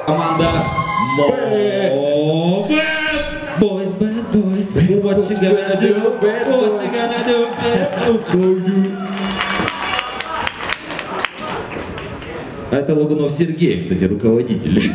Команда Boys, bad boys. What you gonna do? What you gonna do? Это Лагунов Сергей, кстати, руководитель.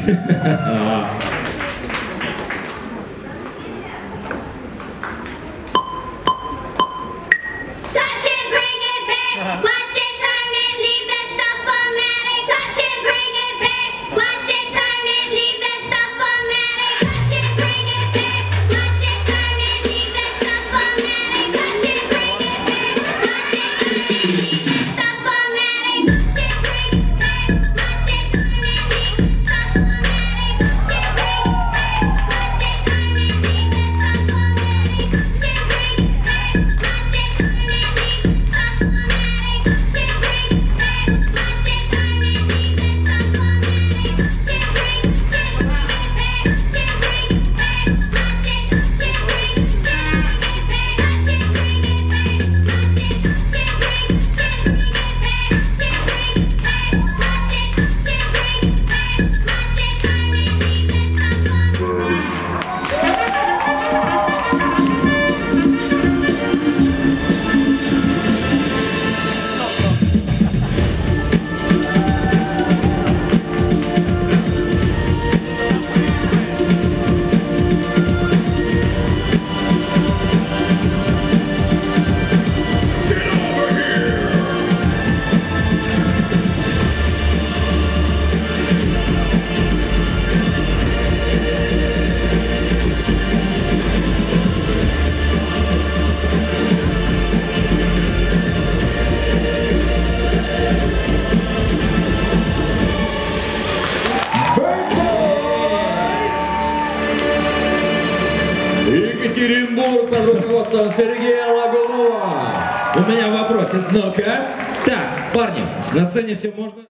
Екатеринбург под руководством Сергея Лагунова. У меня вопрос. Ну-ка. Так, парни, на сцене все можно?